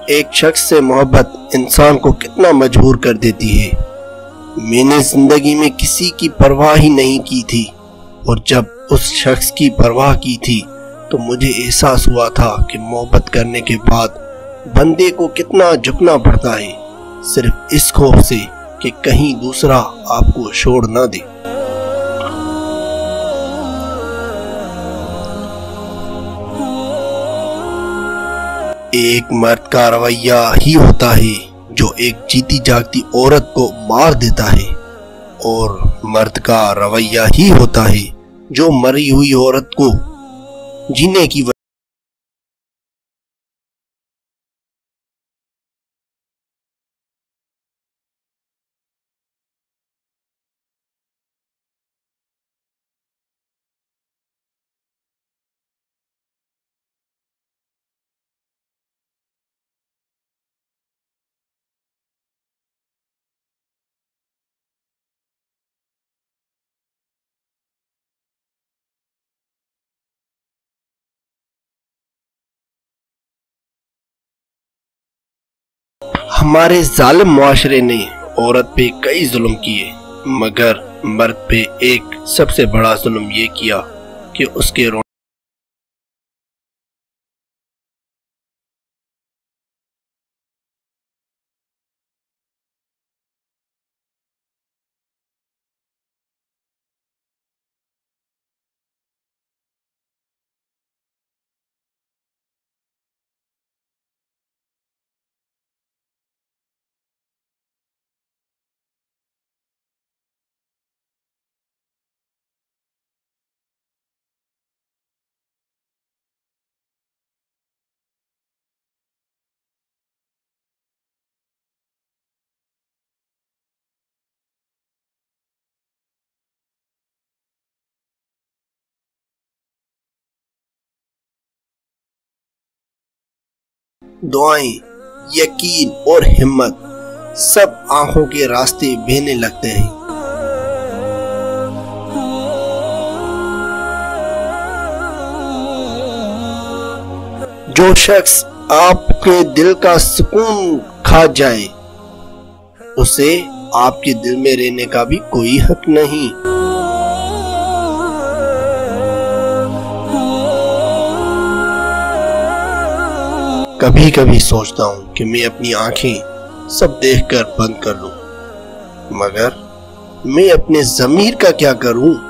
एक शख्स से मोहब्बत इंसान को कितना मजबूर कर देती है। मैंने जिंदगी में किसी की परवाह ही नहीं की थी और जब उस शख्स की परवाह की थी तो मुझे एहसास हुआ था कि मोहब्बत करने के बाद बंदे को कितना झुकना पड़ता है, सिर्फ इस खौफ से कि कहीं दूसरा आपको छोड़ ना दे। एक मर्द का रवैया ही होता है जो एक जीती जागती औरत को मार देता है और मर्द का रवैया ही होता है जो मरी हुई औरत को जीने की हमारे जालिम मुआशरे ने औरत पे कई जुल्म किए, मगर मर्द पे एक सबसे बड़ा जुल्म ये किया कि उसके दुआएं, यकीन और हिम्मत सब आंखों के रास्ते बहने लगते हैं। जो शख्स आपके दिल का सुकून खा जाए उसे आपके दिल में रहने का भी कोई हक नहीं। कभी कभी सोचता हूँ कि मैं अपनी आंखें सब देखकर बंद कर लूं, मगर मैं अपने ज़मीर का क्या करूं।